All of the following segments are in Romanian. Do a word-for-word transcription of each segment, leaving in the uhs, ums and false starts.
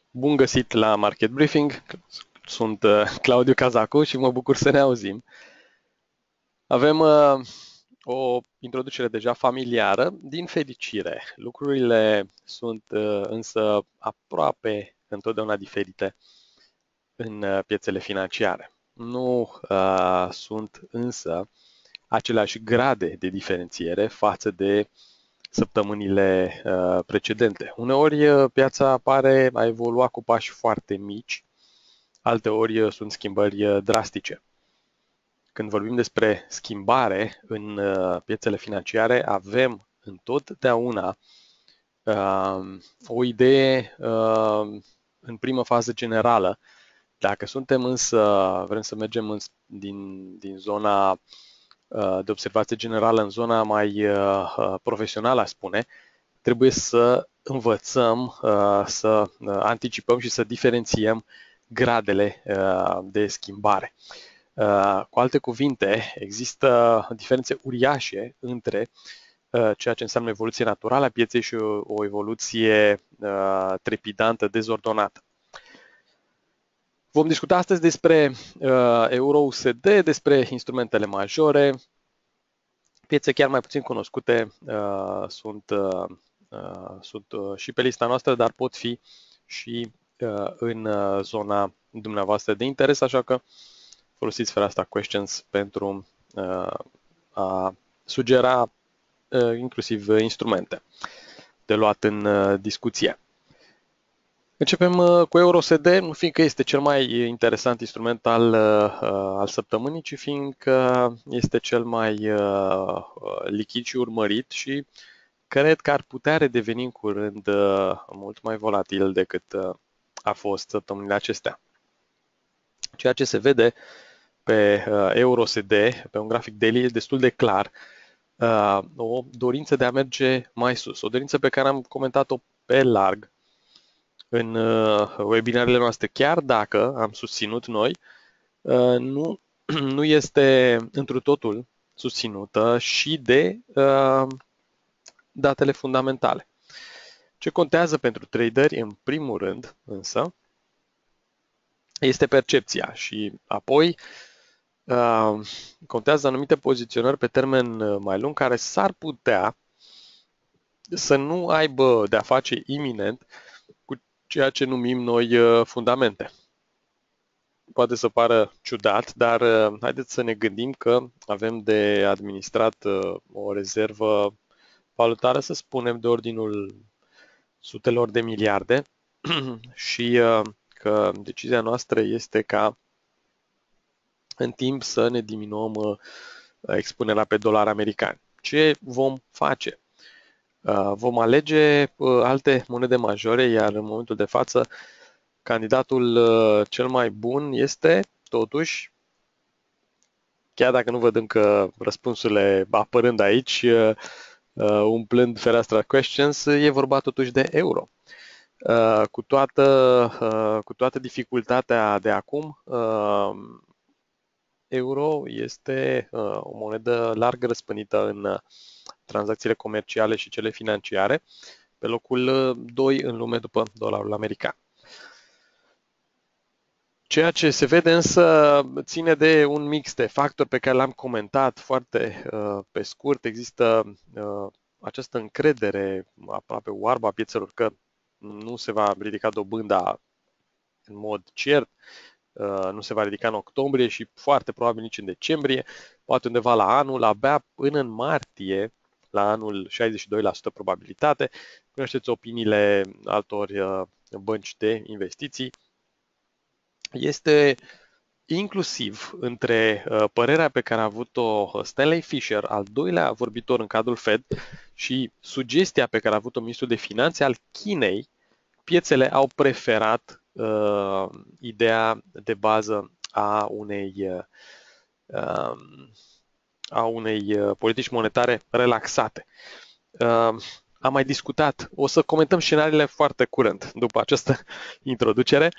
Bun găsit la Market Briefing. Sunt uh, Claudiu Cazacu și mă bucur să ne auzim. Avem uh, o introducere deja familiară. Din fericire, lucrurile sunt uh, însă aproape întotdeauna diferite în uh, piețele financiare. Nu uh, sunt însă aceleași grade de diferențiere față de săptămânile uh, precedente. Uneori uh, piața pare a evolua cu pași foarte mici, alteori uh, sunt schimbări uh, drastice. Când vorbim despre schimbare în uh, piețele financiare, avem întotdeauna uh, o idee uh, în primă fază generală. Dacă suntem însă, vrem să mergem în, din, din zona uh, de observație generală în zona mai uh, uh, profesională, aș spune, trebuie să învățăm uh, să uh, anticipăm și să diferențiem gradele uh, de schimbare. Uh, cu alte cuvinte, există diferențe uriașe între uh, ceea ce înseamnă evoluție naturală a pieței și o, o evoluție uh, trepidantă, dezordonată. Vom discuta astăzi despre uh, Euro U S D, despre instrumentele majore, piețe chiar mai puțin cunoscute uh, sunt, uh, uh, sunt uh, și pe lista noastră, dar pot fi și uh, în uh, zona dumneavoastră de interes, așa că folosiți fereastra Questions pentru uh, a sugera uh, inclusiv instrumente de luat în uh, discuție. Începem uh, cu Euro U S D, nu fiindcă este cel mai interesant instrument al, uh, al săptămânii, ci fiindcă este cel mai uh, lichid și urmărit și cred că ar putea redeveni în curând uh, mult mai volatil decât uh, a fost săptămânile acestea. Ceea ce se vede pe uh, Euro U S D, pe un grafic daily, e destul de clar. Uh, o dorință de a merge mai sus, o dorință pe care am comentat-o pe larg în uh, webinarele noastre, chiar dacă am susținut noi, uh, nu, nu este întru totul susținută și de uh, datele fundamentale. Ce contează pentru traderi, în primul rând, însă, este percepția și apoi uh, contează anumite poziționări pe termen mai lung care s-ar putea să nu aibă de-a face iminent cu ceea ce numim noi uh, fundamente. Poate să pară ciudat, dar uh, haideți să ne gândim că avem de administrat uh, o rezervă valutară, să spunem, de ordinul sutelor de miliarde și uh, că decizia noastră este ca în timp să ne diminuăm uh, expunerea pe dolari americani. Ce vom face? Uh, vom alege uh, alte monede majore, iar în momentul de față candidatul uh, cel mai bun este, totuși, chiar dacă nu văd încă răspunsurile apărând aici, uh, uh, umplând fereastra questions, e vorba totuși de euro. Uh, cu, toată, uh, cu toată dificultatea de acum, uh, euro este uh, o monedă larg răspândită în uh, tranzacțiile comerciale și cele financiare, pe locul uh, doi în lume după dolarul american. Ceea ce se vede însă ține de un mix de factori pe care l-am comentat foarte uh, pe scurt. Există uh, această încredere aproape oarbă a piețelor că nu se va ridica dobânda în mod cert, uh, nu se va ridica în octombrie și foarte probabil nici în decembrie, poate undeva la anul, abia până în martie, la anul șaizeci și doi la sută probabilitate. Cunoașteți opiniile altor uh, bănci de investiții. Este inclusiv între uh, părerea pe care a avut-o Stanley Fischer, al doilea vorbitor în cadrul Fed, și sugestia pe care a avut-o ministrul de finanțe al Chinei, piețele au preferat uh, ideea de bază a unei, uh, a unei politici monetare relaxate. Uh, am mai discutat, o să comentăm scenariile foarte curând după această introducere.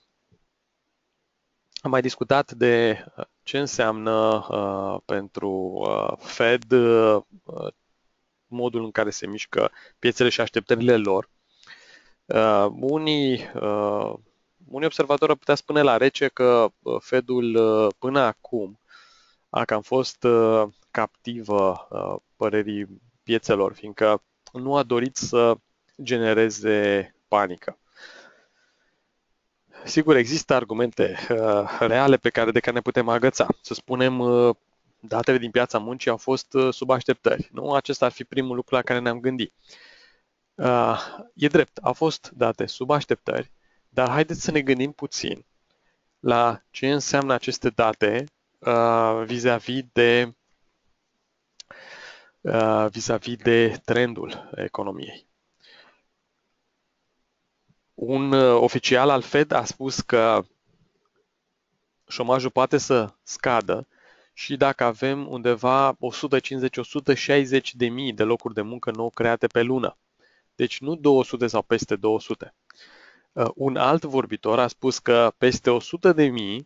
Am mai discutat de ce înseamnă uh, pentru uh, Fed uh, modul în care se mișcă piețele și așteptările lor. Uh, unii, uh, unii observatori ar putea spune la rece că uh, Fedul uh, până acum a cam fost uh, captivă uh, părerii piețelor, fiindcă nu a dorit să genereze panică. Sigur, există argumente uh, reale pe care, de care ne putem agăța. Să spunem, uh, datele din piața muncii au fost uh, sub așteptări. Nu? Acesta ar fi primul lucru la care ne-am gândit. Uh, e drept, au fost date sub așteptări, dar haideți să ne gândim puțin la ce înseamnă aceste date uh, vis-a-vis de, uh, vis-a-vis de trendul economiei. Un uh, oficial al Fed a spus că șomajul poate să scadă și dacă avem undeva o sută cincizeci - o sută șaizeci de mii de locuri de muncă nou create pe lună. Deci nu două sute sau peste două sute. Uh, un alt vorbitor a spus că peste o sută de mii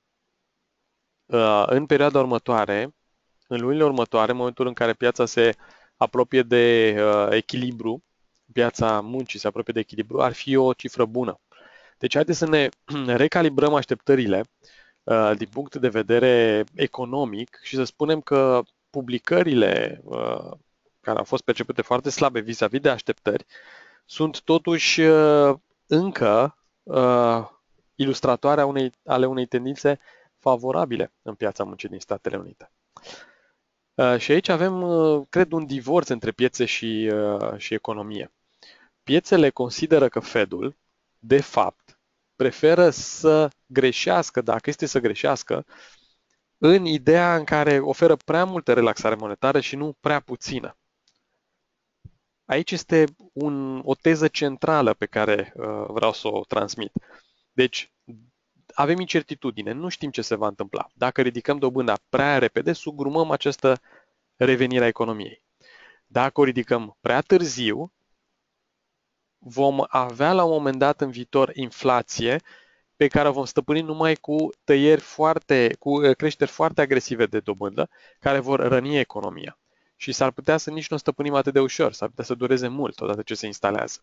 uh, în perioada următoare, în lunile următoare, în momentul în care piața se apropie de uh, echilibru, piața muncii se apropie de echilibru, ar fi o cifră bună. Deci haideți să ne recalibrăm așteptările uh, din punct de vedere economic și să spunem că publicările uh, care au fost percepute foarte slabe vis-a-vis de așteptări sunt totuși uh, încă uh, ilustratoare unei, ale unei tendințe favorabile în piața muncii din Statele Unite. Uh, și aici avem, uh, cred, un divorț între piețe și, uh, și economie. Piețele consideră că Fedul, de fapt, preferă să greșească, dacă este să greșească, în ideea în care oferă prea multă relaxare monetară și nu prea puțină. Aici este un, o teză centrală pe care uh, vreau să o transmit. Deci, avem incertitudine, nu știm ce se va întâmpla. Dacă ridicăm dobânda prea repede, sugrumăm această revenire a economiei. Dacă o ridicăm prea târziu, vom avea la un moment dat în viitor inflație pe care o vom stăpâni numai cu tăieri foarte, cu creșteri foarte agresive de dobândă, care vor răni economia. Și s-ar putea să nici nu o stăpânim atât de ușor, s-ar putea să dureze mult odată ce se instalează.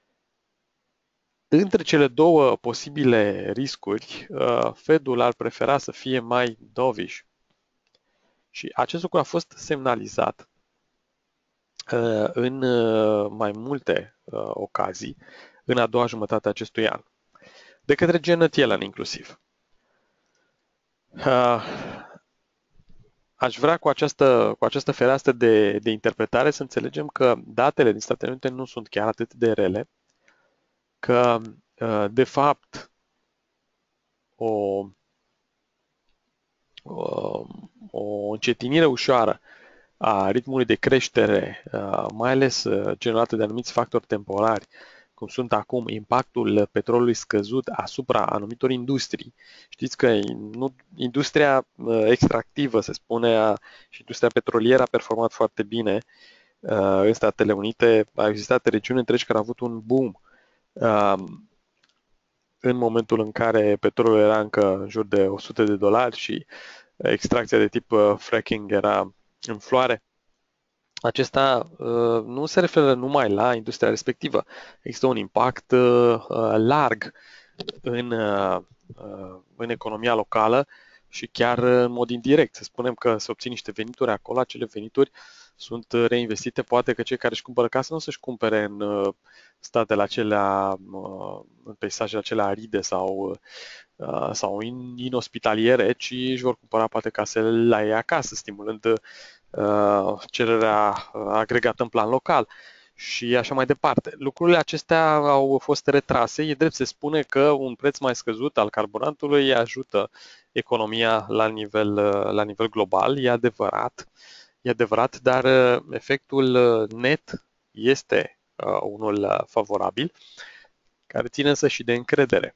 Între cele două posibile riscuri, Fedul ar prefera să fie mai dovish. Și acest lucru a fost semnalizat în mai multe ocazii în a doua jumătate a acestui an, de către Janet Yellen inclusiv. Aș vrea cu această, cu această fereastră de, de interpretare să înțelegem că datele din Statele Unite nu sunt chiar atât de rele, că de fapt o, o, o încetinire ușoară a ritmului de creștere, mai ales generată de anumiți factori temporari, cum sunt acum impactul petrolului scăzut asupra anumitor industrii. Știți că nu, industria extractivă, se spune, și industria petrolieră a performat foarte bine în Statele Unite. Au existat regiuni întregi care au avut un boom în momentul în care petrolul era încă în jur de o sută de dolari și extracția de tip fracking era în floare. Acesta uh, nu se referă numai la industria respectivă. Există un impact uh, larg în, uh, în economia locală și chiar în mod indirect. Să spunem că se obțin niște venituri acolo, acele venituri sunt reinvestite, poate că cei care își cumpără casă nu să-și cumpere în uh, statele acelea, uh, în peisajele acelea aride sau, uh, sau inospitaliere, ci își vor cumpăra poate casele la ei acasă, stimulând cererea agregată în plan local și așa mai departe. Lucrurile acestea au fost retrase. E drept, se spune că un preț mai scăzut al carburantului ajută economia la nivel, la nivel global. E adevărat, e adevărat, dar efectul net este unul favorabil, care ține însă și de încredere.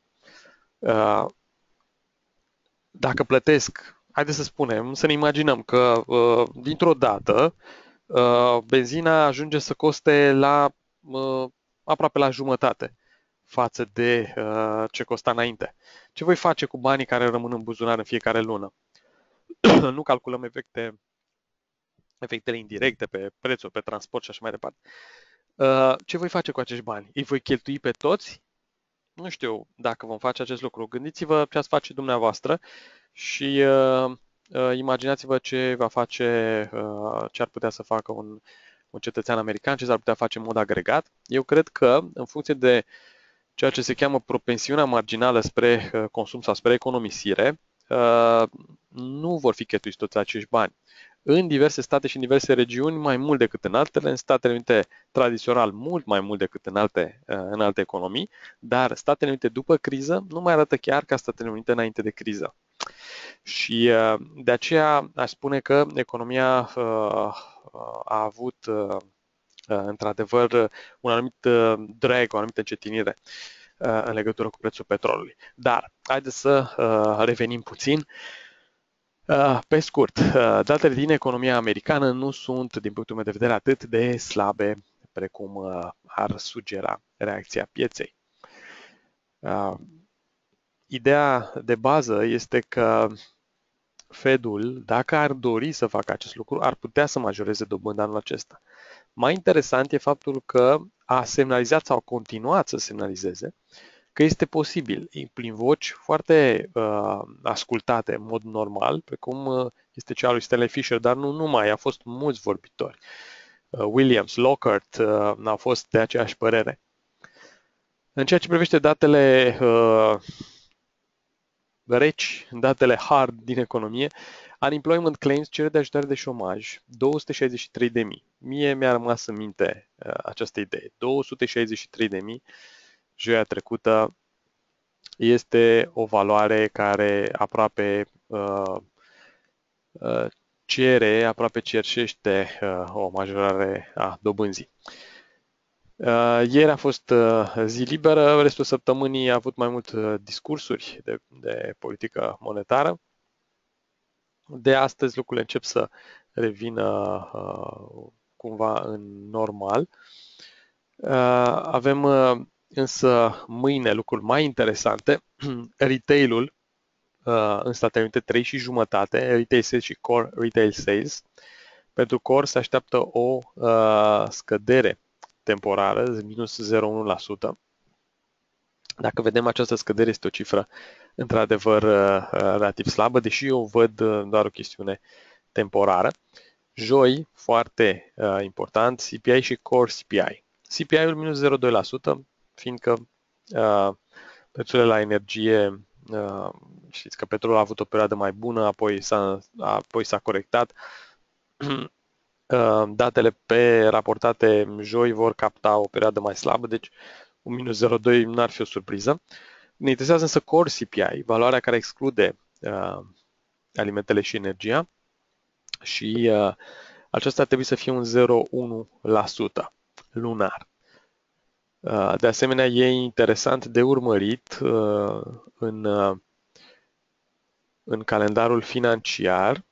Dacă plătesc, haideți să spunem, să ne imaginăm că dintr-o dată benzina ajunge să coste la aproape la jumătate față de ce costa înainte. Ce voi face cu banii care rămân în buzunar în fiecare lună? Nu calculăm efecte, efectele indirecte pe prețuri, pe transport și așa mai departe. Ce voi face cu acești bani? Îi voi cheltui pe toți? Nu știu dacă vom face acest lucru. Gândiți-vă ce ați face dumneavoastră și uh, uh, imaginați-vă ce va face, uh, ce ar putea să facă un, un cetățean american, ce s-ar putea face în mod agregat. Eu cred că, în funcție de ceea ce se cheamă propensiunea marginală spre uh, consum sau spre economisire, uh, nu vor fi cheltuiți toți acești bani. În diverse state și în diverse regiuni, mai mult decât în altele, în Statele Unite tradițional mult mai mult decât în alte, uh, în alte economii, dar Statele Unite după criză nu mai arată chiar ca Statele Unite înainte de criză. Și uh, de aceea aș spune că economia uh, a avut uh, într-adevăr un anumit drag, o anumită încetinire în legătură cu prețul petrolului. Dar, haideți să revenim puțin. Pe scurt, datele din economia americană nu sunt, din punctul meu de vedere, atât de slabe precum ar sugera reacția pieței. Ideea de bază este că Fedul, dacă ar dori să facă acest lucru, ar putea să majoreze dobânda anul acesta. Mai interesant e faptul că a semnalizat sau a continuat să semnalizeze că este posibil, prin voci foarte uh, ascultate în mod normal, precum uh, este cea lui Stanley Fischer, dar nu numai, a fost mulți vorbitori. Uh, Williams, Lockhart uh, au fost de aceeași părere. În ceea ce privește datele uh, reci, datele hard din economie, unemployment claims, cerere de ajutoare de șomaj, două sute șaizeci și trei de mii. Mie mi-a rămas în minte uh, această idee. două sute șaizeci și trei de mii joia trecută este o valoare care aproape uh, uh, cere, aproape cerșește uh, o majorare a dobânzii. Uh, ieri a fost uh, zi liberă, restul săptămânii a avut mai mult uh, discursuri de, de politică monetară. De astăzi lucrurile încep să revină uh, cumva în normal. Uh, avem uh, însă mâine lucruri mai interesante. Retail-ul uh, în Statele Unite trei și jumătate, retail sales și core retail sales. Pentru core se așteaptă o uh, scădere temporară, minus zero virgulă unu la sută. Dacă vedem această scădere, este o cifră într-adevăr uh, relativ slabă, deși eu văd uh, doar o chestiune temporară. Joi, foarte uh, important, C P I și core C P I. C P I-ul minus zero virgulă doi la sută, fiindcă uh, prețurile la energie, uh, știți că petrolul a avut o perioadă mai bună, apoi s-a, apoi s-a corectat. Uh, datele pe raportate joi vor capta o perioadă mai slabă, deci un minus zero virgulă doi n-ar fi o surpriză. Ne interesează însă core C P I, valoarea care exclude uh, alimentele și energia, și uh, aceasta ar trebui să fie un zero virgulă unu la sută lunar. Uh, de asemenea, e interesant de urmărit uh, în, uh, în calendarul financiar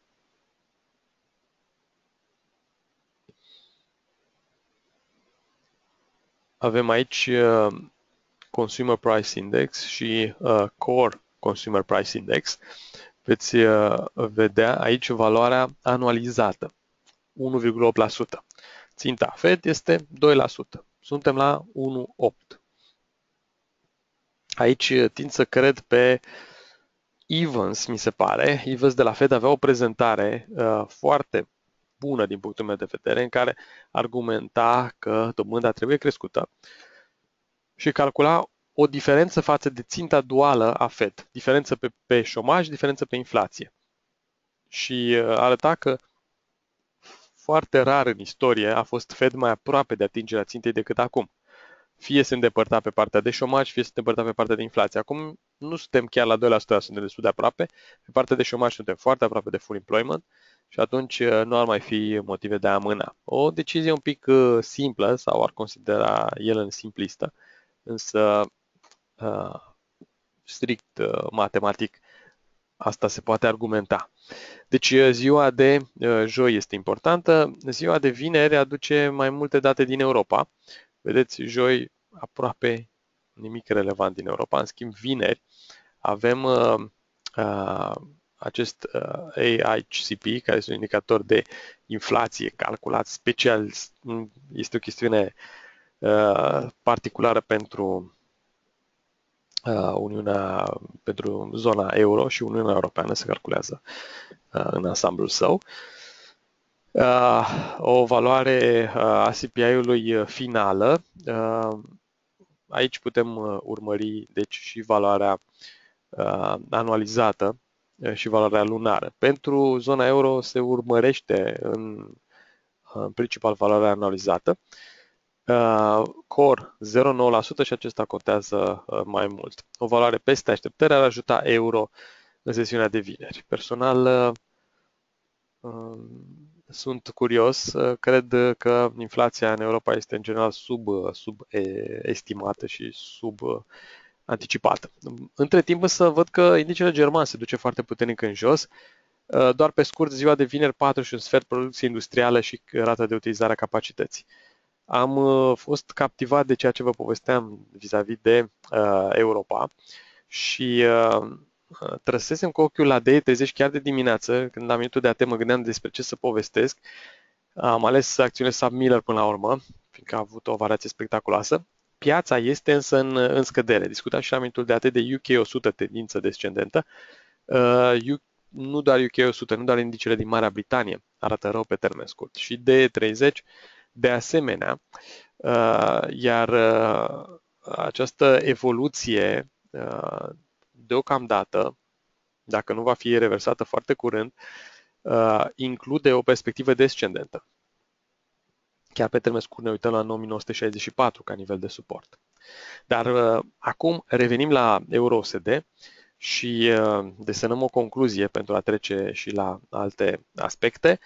avem aici uh, Consumer Price Index și uh, Core Consumer Price Index. Veți uh, vedea aici valoarea anualizată, unu virgulă opt la sută. Ținta Fed este doi la sută. Suntem la unu virgulă opt. Aici tind să cred pe Evans, mi se pare. Evans de la Fed avea o prezentare uh, foarte bună din punctul meu de vedere, în care argumenta că dobânda trebuie crescută și calcula o diferență față de ținta duală a Fed, diferență pe, pe șomaj, diferență pe inflație. Și uh, arăta că foarte rar în istorie a fost Fed mai aproape de atingerea țintei decât acum. Fie se îndepărta pe partea de șomaj, fie se îndepărta pe partea de inflație. Acum nu suntem chiar la doi la sută, suntem destul de aproape. Pe partea de șomaj suntem foarte aproape de full employment și atunci nu ar mai fi motive de a amâna. O decizie un pic simplă, sau ar considera el în simplistă, însă strict matematic asta se poate argumenta. Deci ziua de joi este importantă. Ziua de vineri aduce mai multe date din Europa. Vedeți, joi aproape nimic relevant din Europa. În schimb, vineri avem uh, uh, acest uh, A I C P, care este un indicator de inflație calculat special. Este o chestiune particulară pentru Uniunea, pentru zona euro și Uniunea Europeană se calculează în ansamblul său. O valoare a C P I-ului finală. Aici putem urmări deci și valoarea anualizată și valoarea lunară. Pentru zona euro se urmărește în, în principal valoarea anualizată. Core zero virgulă nouă la sută și acesta contează mai mult. O valoare peste așteptări ar ajuta euro în sesiunea de vineri. Personal, sunt curios. Cred că inflația în Europa este în general sub, subestimată și sub anticipată. Între timp însă văd că indicele german se duce foarte puternic în jos. Doar pe scurt, ziua de vineri, patru și un sfert producție industrială și rata de utilizare a capacității. Am fost captivat de ceea ce vă povesteam vis-a-vis de uh, Europa și uh, trăsesem cu ochiul la D E treizeci chiar de dimineață, când la minutul de a te mă gândeam despre ce să povestesc. Am ales acțiunile Sam Miller până la urmă, fiindcă a avut o variație spectaculoasă. Piața este însă în, în scădere. Discutam și la minutul de a te de U K o sută, tendință descendentă. Uh, nu doar U K o sută, nu doar indicele din Marea Britanie arată rău pe termen scurt. Și D E treizeci de asemenea, iar această evoluție deocamdată, dacă nu va fi reversată foarte curând, include o perspectivă descendentă. Chiar pe termen scurt ne uităm la nouă mii nouă sute șaizeci și patru ca nivel de suport. Dar acum revenim la euro U S D și desenăm o concluzie pentru a trece și la alte aspecte.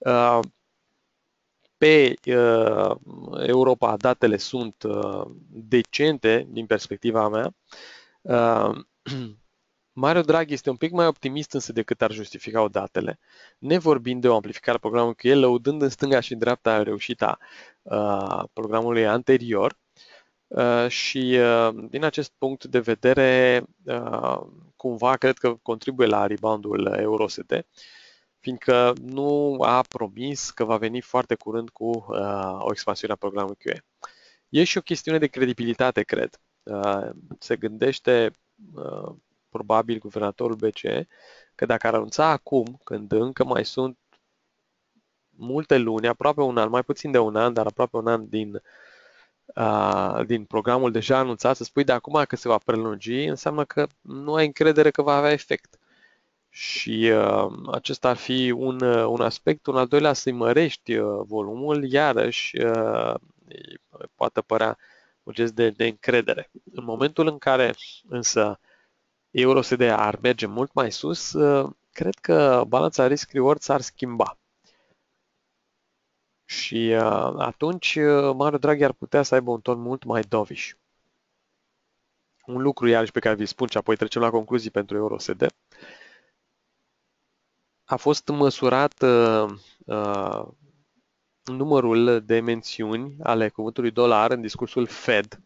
Pe uh, Europa datele sunt uh, decente din perspectiva mea. Uh, Mario Draghi este un pic mai optimist însă decât ar justifica datele, nevorbind de o amplificare a programului cu el, lăudând în stânga și în dreapta reușita uh, programului anterior. Uh, și uh, din acest punct de vedere, uh, cumva cred că contribuie la reboundul euro U S D, fiindcă nu a promis că va veni foarte curând cu uh, o expansiune a programului Q E. E și o chestiune de credibilitate, cred. Uh, se gândește uh, probabil guvernatorul B C E că dacă ar anunța acum, când încă mai sunt multe luni, aproape un an, mai puțin de un an, dar aproape un an din, uh, din programul deja anunțat, să spui de acum că se va prelungi, înseamnă că nu ai încredere că va avea efect. Și uh, acesta ar fi un, uh, un aspect. Un al doilea, să-i mărești uh, volumul, iarăși uh, poate părea un gest de, de încredere. În momentul în care însă euro U S D ar merge mult mai sus, uh, cred că balanța risc-reward s-ar schimba. Și uh, atunci uh, Mario Draghi ar putea să aibă un ton mult mai dovish. Un lucru iarăși pe care vi-l spun și apoi trecem la concluzii pentru euro U S D. A fost măsurat uh, uh, numărul de mențiuni ale cuvântului dolar în discursul Fed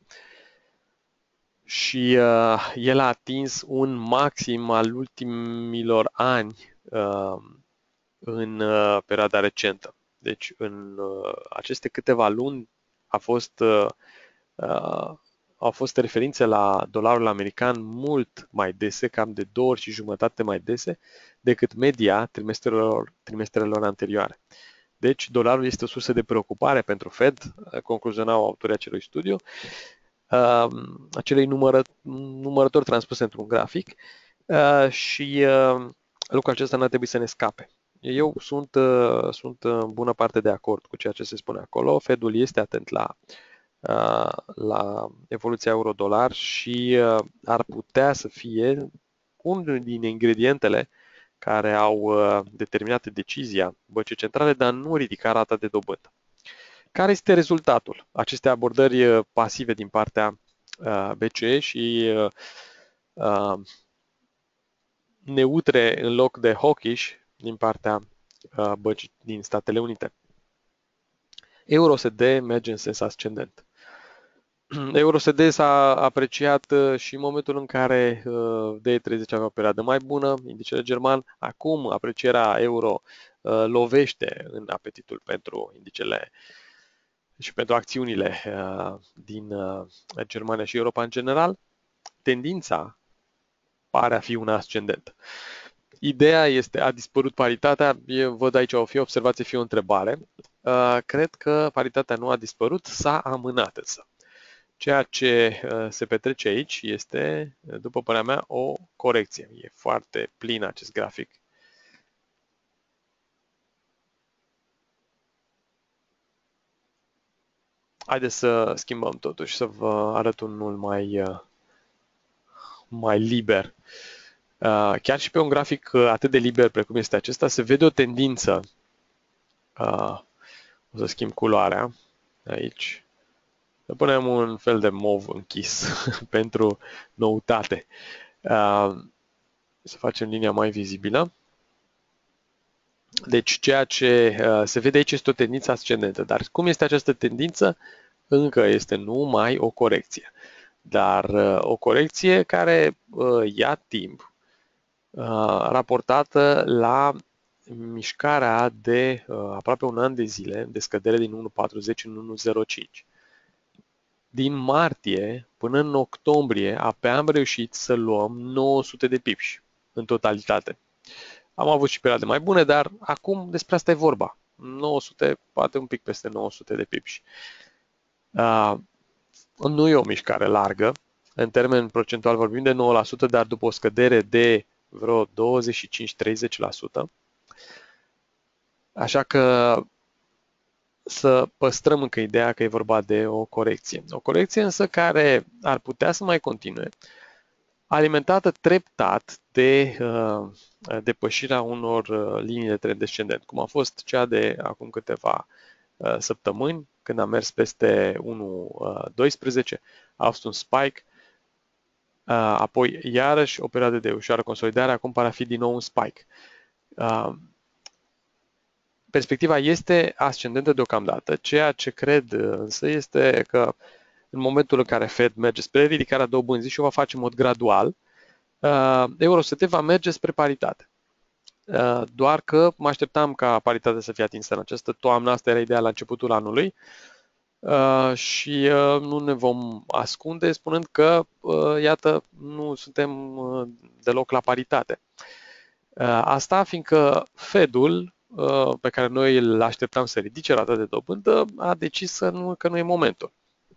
și uh, el a atins un maxim al ultimilor ani uh, în uh, perioada recentă. Deci în uh, aceste câteva luni a fost, uh, uh, au fost referințe la dolarul american mult mai dese, cam de două ori și jumătate mai dese, decât media trimestrelor, trimestrelor anterioare. Deci, dolarul este o sursă de preocupare pentru Fed, concluzionau autorii acelui studiu, uh, acelei numără, numărători transpuse într-un grafic uh, și uh, lucrul acesta nu ar trebui să ne scape. Eu sunt, uh, sunt în bună parte de acord cu ceea ce se spune acolo. Fedul este atent la, uh, la evoluția euro-dolar și uh, ar putea să fie unul din ingredientele care au uh, determinat decizia băncii centrale de a nu ridica rata de dobândă. Care este rezultatul acestei abordări uh, pasive din partea uh, B C E și uh, uh, neutre în loc de hawkish din partea uh, băncii din Statele Unite? euro U S D merge în sens ascendent. euro U S D s-a apreciat și în momentul în care D E treizeci avea o perioadă mai bună, indicele german. Acum aprecierea euro lovește în apetitul pentru indicele și pentru acțiunile uh, din uh, Germania și Europa în general, tendința pare a fi una ascendentă. Ideea este, a dispărut paritatea, eu văd aici o fie observație, fie o întrebare. Uh, cred că paritatea nu a dispărut, s-a amânat însă. Ceea ce uh, se petrece aici este, după părerea mea, o corecție. E foarte plin acest grafic. Haideți să schimbăm totuși, să vă arăt unul mai, uh, mai liber. Uh, chiar și pe un grafic uh, atât de liber precum este acesta, se vede o tendință. Uh, o să schimb culoarea aici. Să punem un fel de mov închis pentru noutate. Uh, să facem linia mai vizibilă. Deci ceea ce uh, se vede aici este o tendință ascendentă. Dar cum este această tendință? Încă este numai o corecție. Dar uh, o corecție care uh, ia timp uh, raportată la mișcarea de uh, aproape un an de zile de scădere din unu virgulă patruzeci în unu virgulă zero cinci. Din martie până în octombrie abia am reușit să luăm nouă sute de pipși în totalitate. Am avut și perioade mai bune, dar acum despre asta e vorba. nouă sute, poate un pic peste nouă sute de pipși. Uh, nu e o mișcare largă, în termen procentual vorbim de nouă la sută, dar după o scădere de vreo douăzeci și cinci treizeci la sută. Așa că să păstrăm încă ideea că e vorba de o corecție. O corecție însă care ar putea să mai continue, alimentată treptat de uh, depășirea unor uh, linii de trend descendent, cum a fost cea de acum câteva uh, săptămâni, când a mers peste unu virgulă doisprezece, a fost un spike, uh, apoi iarăși o perioadă de ușoară consolidare, acum pare a fi din nou un spike. Uh, Perspectiva este ascendentă deocamdată, ceea ce cred însă este că în momentul în care Fed merge spre ridicarea dobânzii și o va face în mod gradual, euro U S D va merge spre paritate. Doar că mă așteptam ca paritatea să fie atinsă în această toamnă, asta era ideea la începutul anului, și nu ne vom ascunde spunând că, iată, nu suntem deloc la paritate. Asta fiindcă Fedul, pe care noi îl așteptam să ridice rata de dobândă, a decis să nu, că nu e momentul.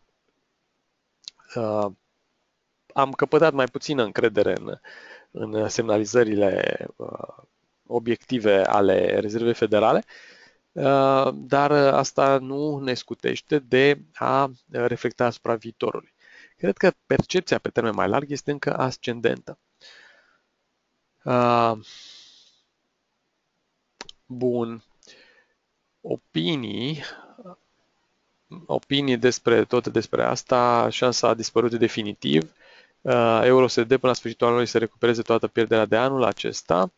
Am căpătat mai puțină încredere în, în semnalizările obiective ale Rezervei Federale, dar asta nu ne scutește de a reflecta asupra viitorului. Cred că percepția pe termen mai larg este încă ascendentă. Bun. Opinii, opinii despre tot despre asta, șansa a dispărut definitiv. Euro U S D până la sfârșitul anului să recupereze toată pierderea de anul acesta.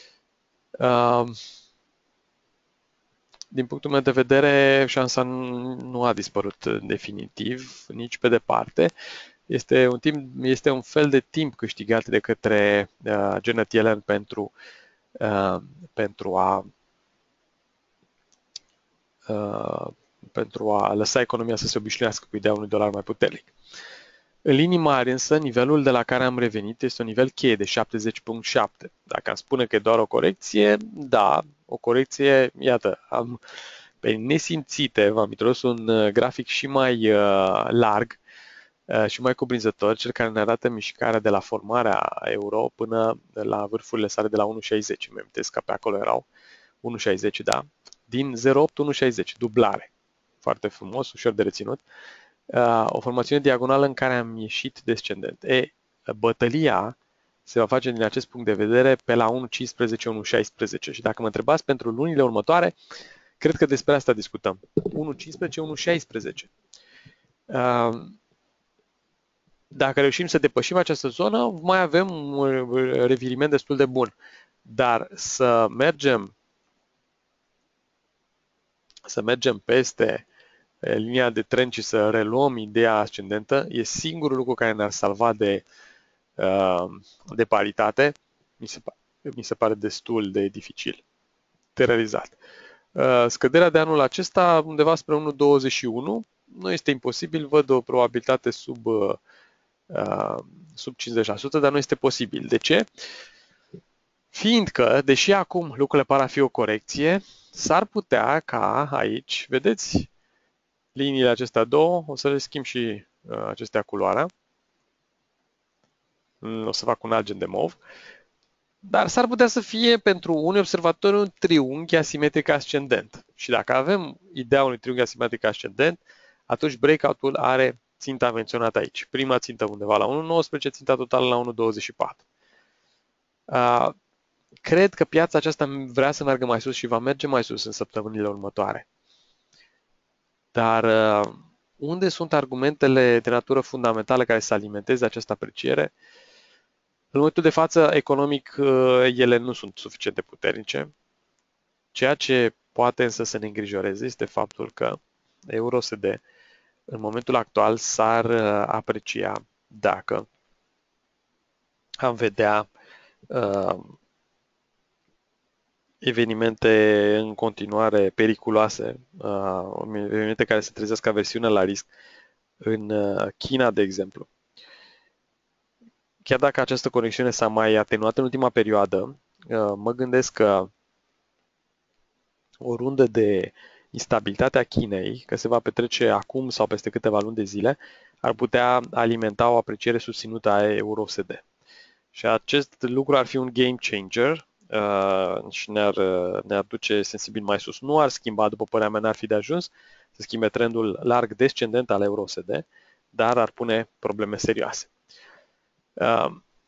Din punctul meu de vedere, șansa nu a dispărut definitiv, nici pe departe. Este un, timp, este un fel de timp câștigat de către uh, Janet Yellen pentru, uh, pentru a uh, pentru a lăsa economia să se obișnuiască cu ideea unui dolar mai puternic. În linii mari însă, nivelul de la care am revenit este un nivel cheie de șaptezeci virgulă șapte. Dacă am spune că e doar o corecție, da, o corecție, iată, am pe nesimțite, v-am introdus un grafic și mai uh, larg uh, și mai cuprinzător, cel care ne arată mișcarea de la formarea euro până la vârfurile sale de la unu virgulă șaizeci. Îmi amintesc că pe acolo erau unu virgulă șaizeci, da? Din zero virgulă opt unu virgulă șaizeci, dublare. Foarte frumos, ușor de reținut. O formațiune diagonală în care am ieșit descendent. E, bătălia se va face din acest punct de vedere pe la unu virgulă cincisprezece unu virgulă șaisprezece și dacă mă întrebați pentru lunile următoare, cred că despre asta discutăm. unu virgulă cincisprezece unu virgulă șaisprezece. Dacă reușim să depășim această zonă, mai avem un reviriment destul de bun. Dar să mergem să mergem peste linia de trend și să reluăm ideea ascendentă, e singurul lucru care ne-ar salva de, de paritate. Mi se, mi se pare destul de dificil de realizat. Uh, scăderea de anul acesta undeva spre unu virgulă douăzeci și unu. Nu este imposibil, văd o probabilitate sub, uh, uh, sub cincizeci la sută, dar nu este posibil. De ce? Fiindcă, deși acum lucrurile par a fi o corecție, s-ar putea ca aici, vedeți, liniile acestea două, o să le schimb și uh, acestea culoarea. O să fac un alt gen de mov. Dar s-ar putea să fie pentru unii observatori un triunghi asimetric ascendent. Și dacă avem ideea unui triunghi asimetric ascendent, atunci breakout-ul are ținta menționată aici. Prima țintă undeva la unu virgulă nouăsprezece, ținta totală la unu virgulă douăzeci și patru. Uh, cred că piața aceasta vrea să meargă mai sus și va merge mai sus în săptămânile următoare. Dar uh, unde sunt argumentele de natură fundamentală care să alimenteze această apreciere? În momentul de față, economic, ele nu sunt suficient de puternice. Ceea ce poate însă să ne îngrijoreze este faptul că euro U S D în momentul actual s-ar aprecia dacă am vedea uh, evenimente în continuare periculoase, uh, evenimente care să trezească aversiune la risc în uh, China, de exemplu. Chiar dacă această conexiune s-a mai atenuat în ultima perioadă, mă gândesc că o rundă de instabilitate a Chinei, că se va petrece acum sau peste câteva luni de zile, ar putea alimenta o apreciere susținută a euro U S D. Și acest lucru ar fi un game changer uh, și ne-ar, ne-ar duce sensibil mai sus. Nu ar schimba, după părerea mea, n-ar fi de ajuns să schimbe trendul larg descendent al euro U S D, dar ar pune probleme serioase. Uh,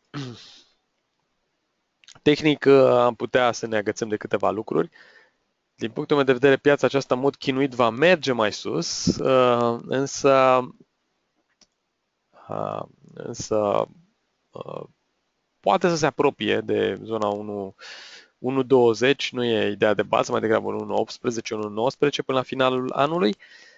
Tehnic am putea să ne agățăm de câteva lucruri. Din punctul meu de vedere, piața aceasta în mod chinuit va merge mai sus, însă, însă poate să se apropie de zona unu virgulă douăzeci, nu e ideea de bază, mai degrabă unu virgulă optsprezece, unu virgulă nouăsprezece până la finalul anului.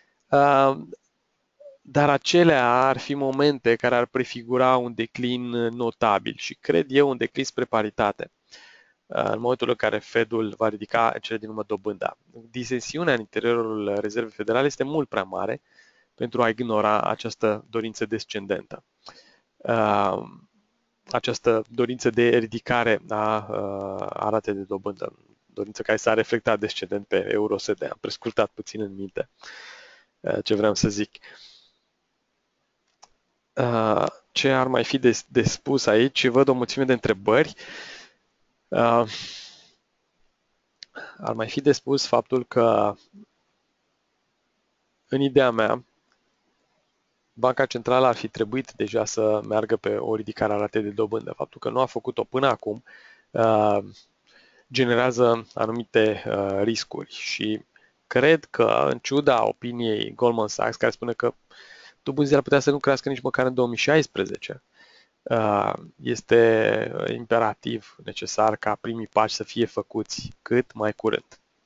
Dar acelea ar fi momente care ar prefigura un declin notabil și cred eu un declin spre paritate în momentul în care Fedul va ridica în cele din urmă dobânda. Disensiunea în interiorul Rezervei Federale este mult prea mare pentru a ignora această dorință descendentă. Această dorință de ridicare a, a ratei de dobândă, dorință care s-a reflectat descendent pe euro U S D. Am prescurtat puțin în minte ce vreau să zic. Ce ar mai fi de, de spus aici? Văd o mulțime de întrebări. Uh, ar mai fi de spus faptul că, în ideea mea, Banca Centrală ar fi trebuit deja să meargă pe o ridicare a ratei de dobândă. Faptul că nu a făcut-o până acum uh, generează anumite uh, riscuri și cred că, în ciuda opiniei Goldman Sachs, care spune că dobânzile ar putea să nu crească nici măcar în două mii șaisprezece, este imperativ necesar ca primii pași să fie făcuți cât mai curând.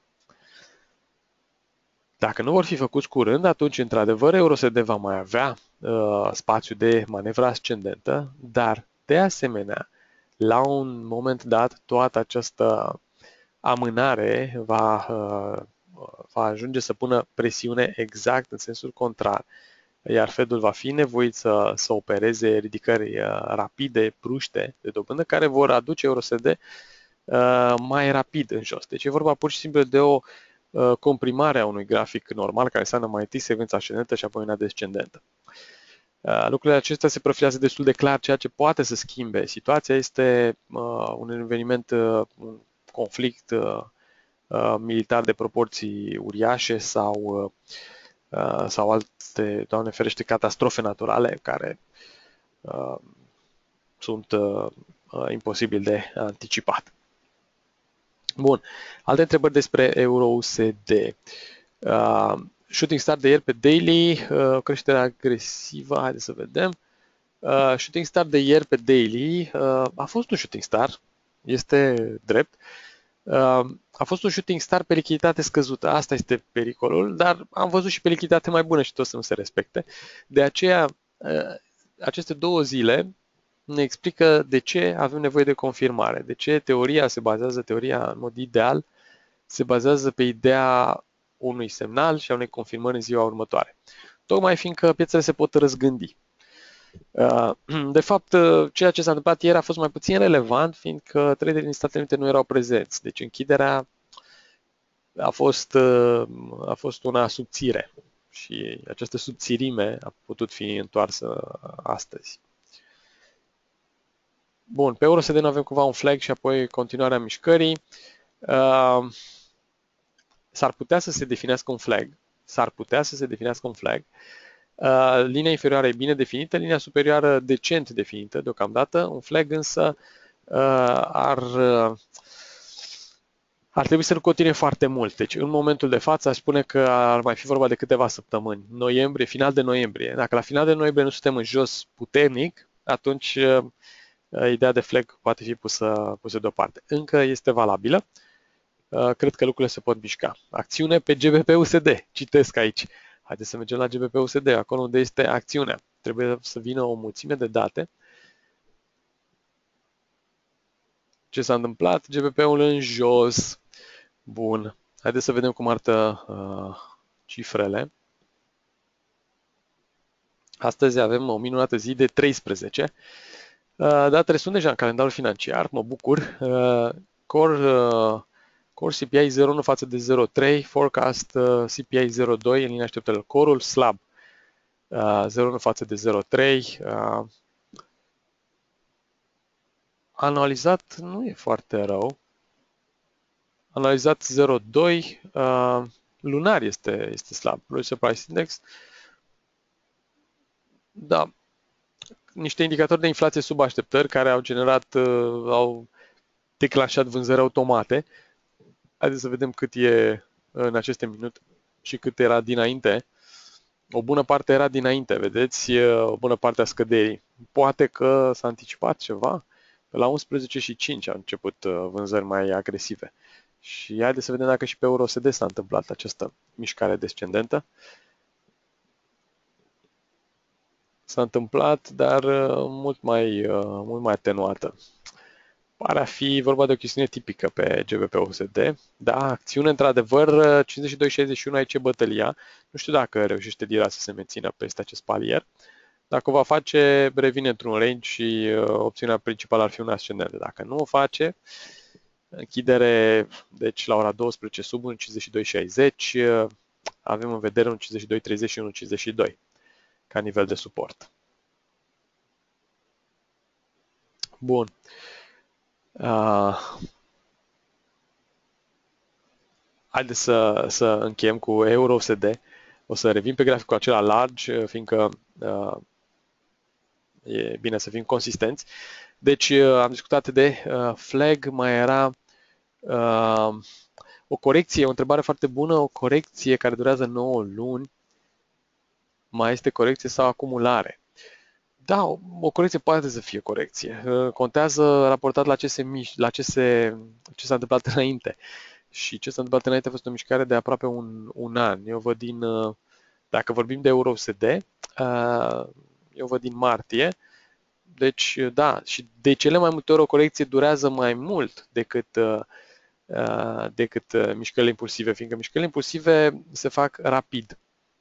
Dacă nu vor fi făcuți curând, atunci, într-adevăr, euro U S D va mai avea uh, spațiu de manevră ascendentă, dar, de asemenea, la un moment dat, toată această amânare va, uh, va ajunge să pună presiune exact în sensul contrar, iar Fedul va fi nevoit să, să opereze ridicări rapide, bruște de dobândă, care vor aduce euro U S D uh, mai rapid în jos. Deci e vorba pur și simplu de o uh, comprimare a unui grafic normal, care înseamnă mai întâi secvența ascendentă și apoi una descendentă. Uh, lucrurile acestea se profilează destul de clar, ceea ce poate să schimbe. Situația este uh, un eveniment, uh, un conflict uh, uh, militar de proporții uriașe sau, uh, sau alte, Doamne ferește, catastrofe naturale care uh, sunt uh, imposibil de anticipat. Bun. Alte întrebări despre euro U S D. Uh, shooting star de ieri pe daily, uh, creștere agresivă, haideți să vedem. Uh, shooting star de ieri pe daily uh, a fost un shooting star, este drept. Uh, a fost un shooting star pe lichiditate scăzută, asta este pericolul, dar am văzut și pe lichiditate mai bună și tot să nu se respecte. De aceea, uh, aceste două zile ne explică de ce avem nevoie de confirmare, de ce teoria se bazează, teoria în mod ideal, se bazează pe ideea unui semnal și a unei confirmări în ziua următoare. Tocmai fiindcă piețele se pot răzgândi. De fapt, ceea ce s-a întâmplat ieri a fost mai puțin relevant, fiindcă traderii din Statele Unite nu erau prezenți. Deci închiderea a fost, a fost una subțire și această subțirime a putut fi întoarsă astăzi. Bun, pe Euro S D nu avem cumva un flag și apoi continuarea mișcării. Uh, s-ar putea să se definească un flag. S-ar putea să se definească un flag. Uh, linia inferioară e bine definită, linia superioară decent definită deocamdată. Un flag însă uh, ar, uh, ar trebui să nu continue foarte mult. Deci în momentul de față aș spune că ar mai fi vorba de câteva săptămâni. Noiembrie, final de noiembrie. Dacă la final de noiembrie nu suntem în jos puternic, atunci uh, ideea de flag poate fi pusă, pusă deoparte. Încă este valabilă. Cred că lucrurile se pot mișca. Acțiune pe G B P U S D. Citesc aici. Haideți să mergem la G B P U S D, acolo unde este acțiunea. Trebuie să vină o mulțime de date. Ce s-a întâmplat? G B P-ul în jos. Bun. Haideți să vedem cum arată uh, cifrele. Astăzi avem o minunată zi de treisprezece. Uh, datele sunt deja în calendarul financiar, mă bucur. Uh, core, uh, core C P I zero virgulă unu față de zero virgulă trei, forecast uh, C P I zero virgulă doi în linia așteptărilor. Core-ul slab, uh, zero virgulă unu față de zero virgulă trei. Uh, analizat nu e foarte rău. Analizat zero virgulă doi, uh, lunar este, este slab. Producer Price Index. Da, niște indicatori de inflație sub așteptări care au generat, uh, au declanșat vânzări automate. Haideți să vedem cât e în aceste minute și cât era dinainte. O bună parte era dinainte, vedeți, o bună parte a scăderii. Poate că s-a anticipat ceva. Pe la unsprezece și cinci au început vânzări mai agresive. Și haideți să vedem dacă și pe Euro S D s-a întâmplat această mișcare descendentă. S-a întâmplat, dar mult mai, mult mai atenuată. Pare a fi vorba de o chestiune tipică pe G B P U S D. Da, acțiune, într-adevăr, cincizeci și doi șaizeci și unu aici e bătălia. Nu știu dacă reușește Dira să se mențină peste acest palier. Dacă o va face, revine într-un range și opțiunea principală ar fi un ascendent. Dacă nu o face, închidere, deci la ora douăsprezece sub unu virgulă cincizeci și doi șaizeci, avem în vedere un cincizeci și doi treizeci și unu cincizeci și doi ca nivel de suport. Bun. Uh, haideți să, să încheiem cu Euro S D. O să revin pe graficul acela large, fiindcă uh, e bine să fim consistenți. Deci uh, am discutat de uh, flag, mai era uh, o corecție, o întrebare foarte bună, o corecție care durează nouă luni. Mai este corecție sau acumulare? Da, o, o corecție poate să fie corecție. Uh, contează raportat la ce se miș, la ce se ce s-a întâmplat înainte. Și ce s-a întâmplat înainte a fost o mișcare de aproape un, un an. Eu văd din, dacă vorbim de Euro S D, eu văd din martie. Deci, da, și de cele mai multe ori o corecție durează mai mult decât, decât mișcările impulsive, fiindcă mișcările impulsive se fac rapid.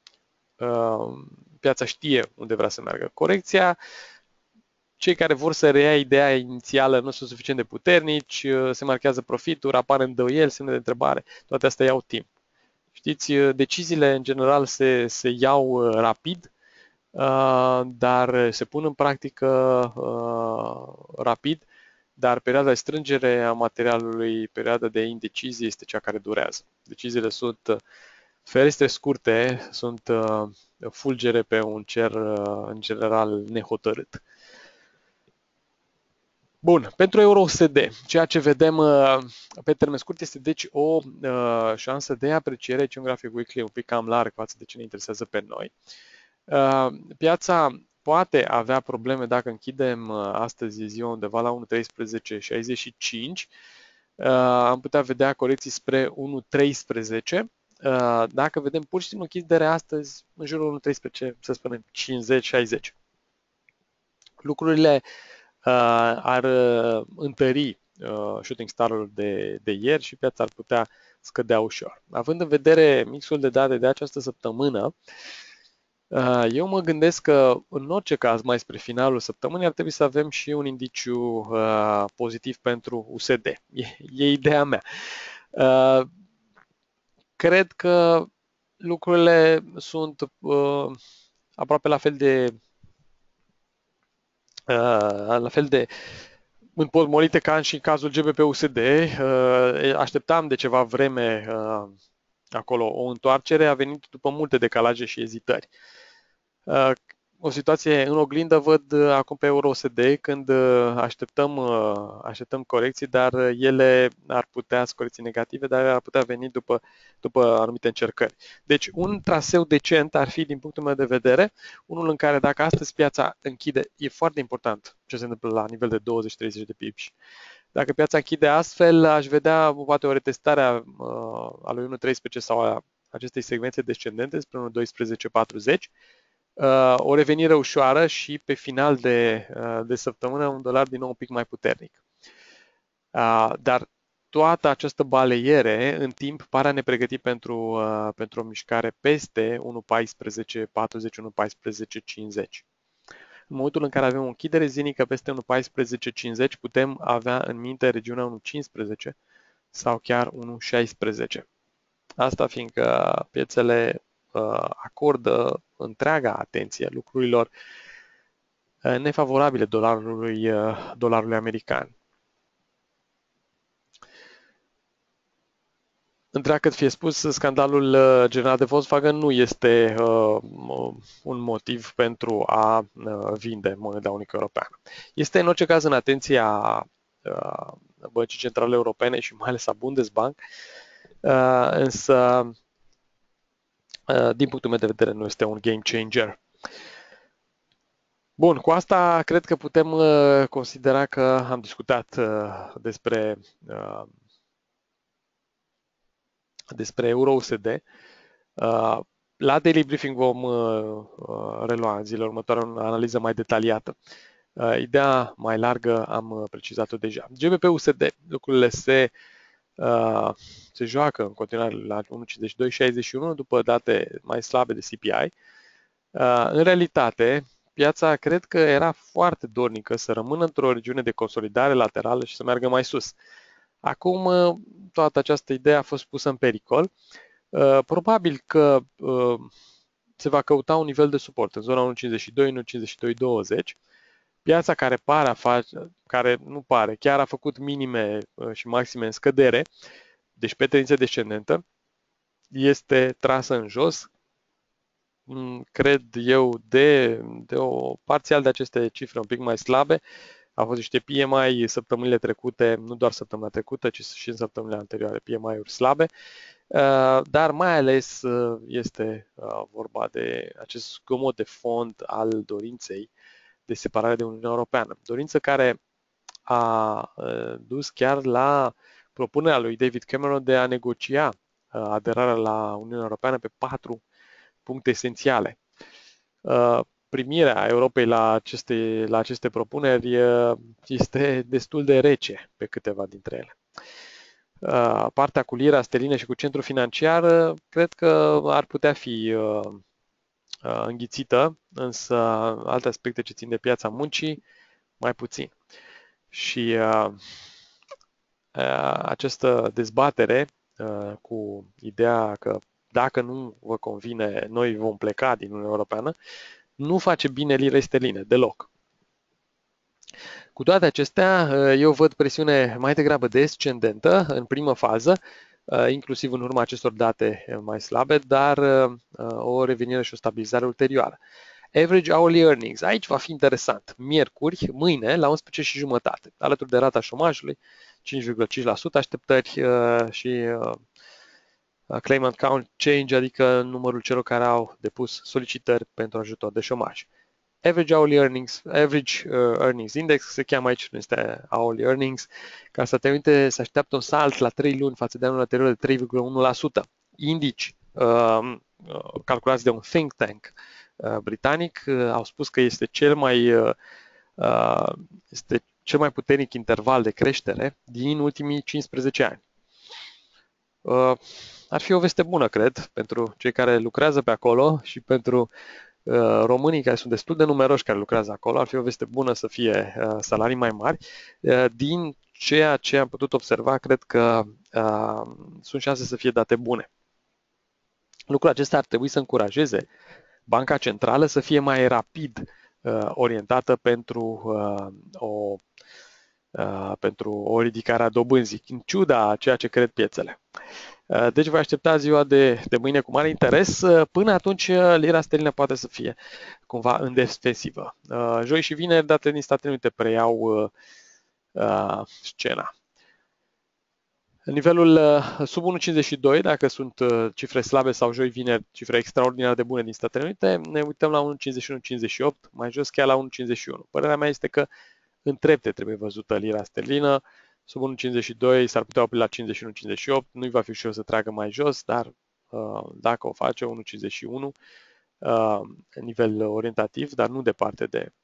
Piața știe unde vrea să meargă. Corecția, cei care vor să reia ideea inițială nu sunt suficient de puternici, se marchează profituri, apar îndoieli, semne de întrebare, toate astea iau timp. Știți, deciziile în general se, se iau rapid, dar se pun în practică rapid, dar perioada de strângere a materialului, perioada de indecizie este cea care durează. Deciziile sunt ferestre scurte, sunt fulgere pe un cer în general nehotărât. Bun, pentru Euro S D, ceea ce vedem pe termen scurt este deci o uh, șansă de apreciere, aici un grafic weekly un pic cam larg față de ce ne interesează pe noi. Uh, piața poate avea probleme dacă închidem uh, astăzi ziua undeva la unu virgulă treisprezece șaizeci și cinci. Uh, am putea vedea corecții spre unu virgulă treisprezece. Uh, dacă vedem pur și simplu închidere astăzi în jurul unu virgulă treisprezece, să spunem cincizeci șaizeci. Lucrurile ar întări shooting star-ul de, de ieri și piața ar putea scădea ușor. Având în vedere mixul de date de această săptămână, eu mă gândesc că, în orice caz, mai spre finalul săptămânii, ar trebui să avem și un indiciu pozitiv pentru U S D. E, e ideea mea. Cred că lucrurile sunt aproape la fel de la fel de împotmolite ca și în cazul G B P U S D. Așteptam de ceva vreme acolo o întoarcere, a venit după multe decalaje și ezitări. O situație în oglindă văd acum pe Euro U S D când așteptăm, așteptăm corecții, dar ele ar putea, corecții negative, dar ar putea veni după, după anumite încercări. Deci un traseu decent ar fi, din punctul meu de vedere, unul în care dacă astăzi piața închide, e foarte important ce se întâmplă la nivel de douăzeci treizeci de pips. Dacă piața închide astfel, aș vedea poate o retestare a, a lui unu treisprezece sau a acestei secvențe descendente spre unu doisprezece patruzeci, o revenire ușoară și pe final de, de săptămână un dolar din nou un pic mai puternic. Dar toată această baleiere în timp pare a ne pregăti pentru, pentru o mișcare peste unu paisprezece patruzeci, unu paisprezece cincizeci. În momentul în care avem o închidere zilnică peste unu paisprezece cincizeci, putem avea în minte regiunea unu cincisprezece sau chiar unu șaisprezece. Asta fiindcă piețele acordă întreaga atenție lucrurilor nefavorabile dolarului, dolarului american. Întreagă fie spus, scandalul generat de Volkswagen nu este uh, un motiv pentru a uh, vinde moneda unică europeană. Este în orice caz în atenția uh, Băncii Centrale Europene și mai ales a Bundesbank, uh, însă uh, din punctul meu de vedere nu este un game changer. Bun, cu asta cred că putem uh, considera că am discutat uh, despre uh, despre Euro U S D. La Daily Briefing vom relua în zilele următoare o analiză mai detaliată. Ideea mai largă am precizat-o deja. G B P U S D, lucrurile se, se joacă în continuare la unu virgulă cincizeci și doi șaizeci și unu după date mai slabe de C P I. În realitate, piața cred că era foarte dornică să rămână într-o regiune de consolidare laterală și să meargă mai sus. Acum, toată această idee a fost pusă în pericol. Probabil că se va căuta un nivel de suport în zona unu virgulă cincizeci și doi, unu virgulă cincizeci și doi douăzeci. Piața care pare a face, care nu pare, chiar a făcut minime și maxime în scădere, deci pe tendință descendentă, este trasă în jos, cred eu, de, de o parțial de aceste cifre un pic mai slabe. Au fost niște P M I săptămânile trecute, nu doar săptămâna trecută, ci și în săptămânile anterioare, P M I-uri slabe, dar mai ales este vorba de acest zgomot de fond al dorinței de separare de Uniunea Europeană. Dorință care a dus chiar la propunerea lui David Cameron de a negocia aderarea la Uniunea Europeană pe patru puncte esențiale. Primirea Europei la aceste, la aceste propuneri este destul de rece pe câteva dintre ele. Partea cu lira sterlină și cu centrul financiar cred că ar putea fi înghițită, însă alte aspecte ce țin de piața muncii, mai puțin. Și această dezbatere cu ideea că dacă nu vă convine, noi vom pleca din Uniunea Europeană, nu face bine lirei sterline, deloc. Cu toate acestea, eu văd presiune mai degrabă descendentă în primă fază, inclusiv în urma acestor date mai slabe, dar o revenire și o stabilizare ulterioară. Average hourly earnings. Aici va fi interesant. Miercuri, mâine, la unsprezece și jumătate, alături de rata șomajului, cinci virgulă cinci la sută așteptări și claimant count change, adică numărul celor care au depus solicitări pentru ajutor de șomaj. Average hourly earnings, average uh, earnings index se cheamă aici, nu este hourly earnings, ca să te uite, se așteaptă un salt la trei luni față de anul anterior de trei virgulă unu la sută. Indici uh, calculați de un think tank uh, britanic uh, au spus că este cel mai uh, este cel mai puternic interval de creștere din ultimii cincisprezece ani. Uh, ar fi o veste bună, cred, pentru cei care lucrează pe acolo și pentru uh, românii care sunt destul de numeroși care lucrează acolo. Ar fi o veste bună să fie uh, salarii mai mari. Uh, din ceea ce am putut observa, cred că uh, sunt șanse să fie date bune. Lucrul acesta ar trebui să încurajeze Banca Centrală să fie mai rapid uh, orientată pentru uh, o uh, pentru o ridicare a dobânzii, în ciuda a ceea ce cred piețele. Uh, Deci voi aștepta ziua de, de mâine cu mare interes. Uh, Până atunci, uh, lira sterlină poate să fie cumva în defensivă. Uh, Joi și vineri, datele din Statele Unite preiau uh, uh, scena. Nivelul uh, sub unu virgulă cincizeci și doi, dacă sunt uh, cifre slabe sau joi, vineri, cifre extraordinar de bune din Statele Unite, ne uităm la unu virgulă cincizeci și unu cincizeci și opt, mai jos chiar la unu virgulă cincizeci și unu. Părerea mea este că în trepte trebuie văzută lira sterlină. Sub unu virgulă cincizeci și doi s-ar putea opri la cincizeci și unu cincizeci și opt, nu-i va fi ușor să tragă mai jos, dar uh, dacă o face, unu virgulă cincizeci și unu, uh, nivel orientativ, dar nu departe de